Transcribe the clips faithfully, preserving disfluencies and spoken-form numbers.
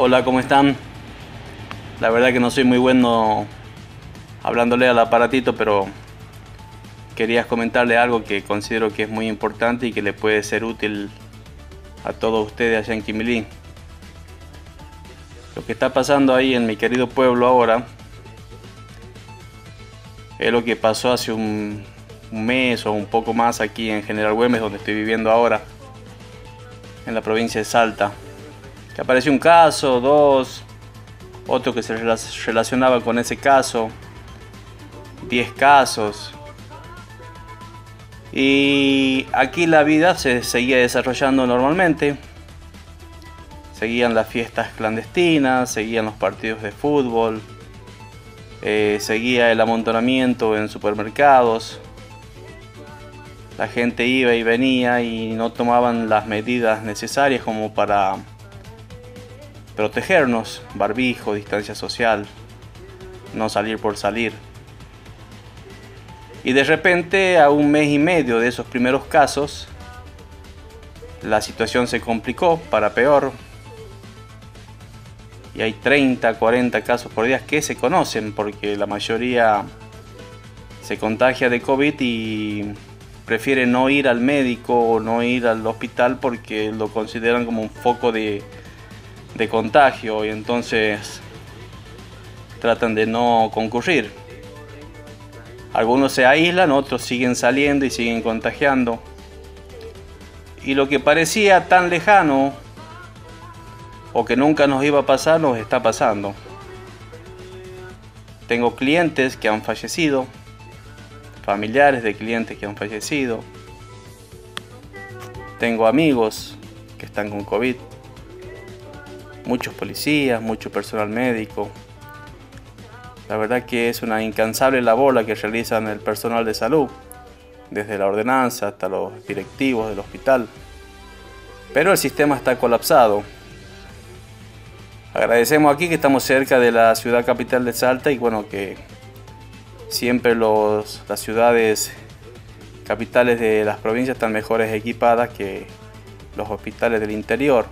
Hola, ¿cómo están? La verdad que no soy muy bueno hablándole al aparatito, pero quería comentarle algo que considero que es muy importante y que le puede ser útil a todos ustedes allá en Quimilí. Lo que está pasando ahí en mi querido pueblo ahora es lo que pasó hace un, un mes o un poco más aquí en General Güemes, donde estoy viviendo ahora, en la provincia de Salta. Que apareció un caso, dos, otro que se relacionaba con ese caso, diez casos. Y aquí la vida se seguía desarrollando normalmente. Seguían las fiestas clandestinas, seguían los partidos de fútbol, eh, seguía el amontonamiento en supermercados. La gente iba y venía y no tomaban las medidas necesarias como para protegernos: barbijo, distancia social, no salir por salir. Y de repente, a un mes y medio de esos primeros casos, la situación se complicó para peor. Y hay treinta, cuarenta casos por día que se conocen, porque la mayoría se contagia de COVID y prefiere no ir al médico o no ir al hospital porque lo consideran como un foco de, de contagio, y entonces tratan de no concurrir. Algunos se aíslan, otros siguen saliendo y siguen contagiando. Y lo que parecía tan lejano o que nunca nos iba a pasar, nos está pasando. Tengo clientes que han fallecido, familiares de clientes que han fallecido. Tengo amigos que están con COVID. Muchos policías, mucho personal médico. La verdad que es una incansable labor la que realizan el personal de salud, desde la ordenanza hasta los directivos del hospital. Pero el sistema está colapsado. Agradecemos aquí que estamos cerca de la ciudad capital de Salta y bueno, que siempre los, las ciudades capitales de las provincias están mejores equipadas que los hospitales del interior.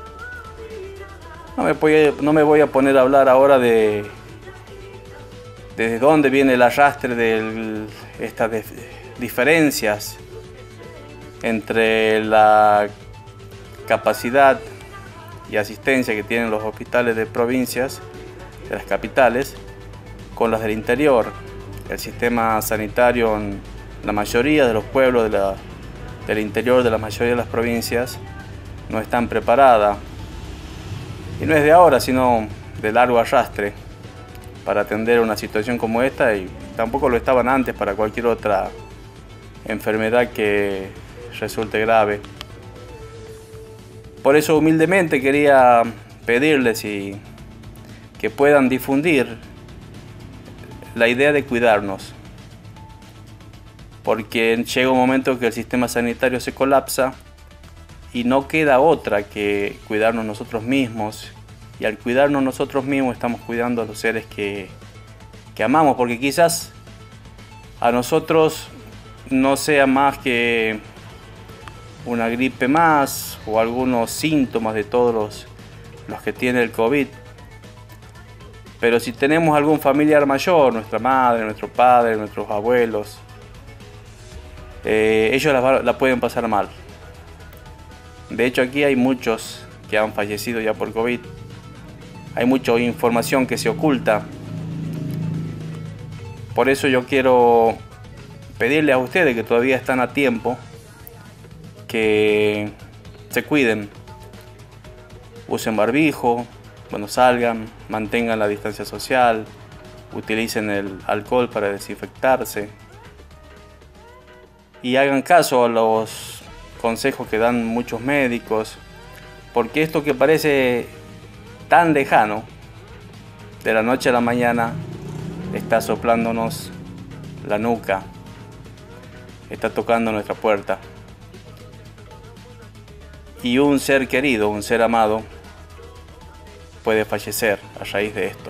No me voy a, no me voy a poner a hablar ahora de desde dónde viene el arrastre de estas de, diferencias entre la capacidad y asistencia que tienen los hospitales de provincias, de las capitales, con las del interior. El sistema sanitario en la mayoría de los pueblos de la, del interior de la mayoría de las provincias no están preparadas. Y no es de ahora, sino de largo arrastre para atender una situación como esta, y tampoco lo estaban antes para cualquier otra enfermedad que resulte grave. Por eso humildemente quería pedirles y que puedan difundir la idea de cuidarnos, porque llega un momento que el sistema sanitario se colapsa y no queda otra que cuidarnos nosotros mismos. Y al cuidarnos nosotros mismos estamos cuidando a los seres que, que amamos, porque quizás a nosotros no sea más que una gripe más o algunos síntomas de todos los, los que tiene el COVID. Pero si tenemos algún familiar mayor, nuestra madre, nuestro padre, nuestros abuelos, eh, ellos la, la pueden pasar mal. De hecho, aquí hay muchos que han fallecido ya por COVID. Hay mucha información que se oculta. Por eso yo quiero pedirle a ustedes que todavía están a tiempo, que se cuiden, usen barbijo cuando salgan, mantengan la distancia social, utilicen el alcohol para desinfectarse y hagan caso a los consejos que dan muchos médicos, porque esto que parece tan lejano, de la noche a la mañana está soplándonos la nuca, está tocando nuestra puerta. Y un ser querido, un ser amado, puede fallecer a raíz de esto.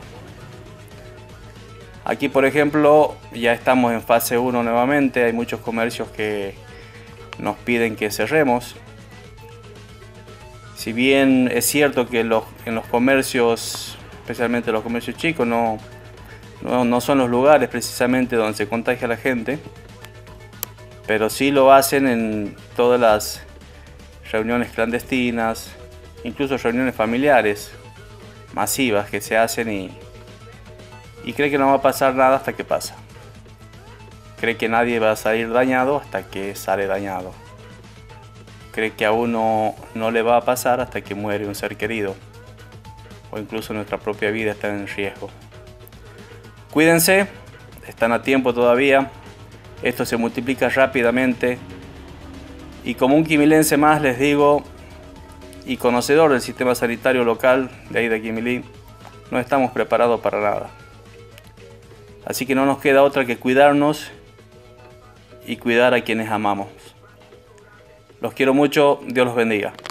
Aquí, por ejemplo, ya estamos en fase uno nuevamente. Hay muchos comercios que nos piden que cerremos. Si bien es cierto que los, en los comercios, especialmente los comercios chicos, no, no, no son los lugares precisamente donde se contagia la gente, pero sí lo hacen en todas las reuniones clandestinas, incluso reuniones familiares masivas que se hacen y, y cree que no va a pasar nada hasta que pasa. Cree que nadie va a salir dañado hasta que sale dañado. Cree que a uno no le va a pasar hasta que muere un ser querido, o incluso nuestra propia vida está en riesgo. Cuídense, están a tiempo todavía, esto se multiplica rápidamente y como un quimilense más les digo, y conocedor del sistema sanitario local de ahí de Quimilí, no estamos preparados para nada. Así que no nos queda otra que cuidarnos y cuidar a quienes amamos. Los quiero mucho, Dios los bendiga.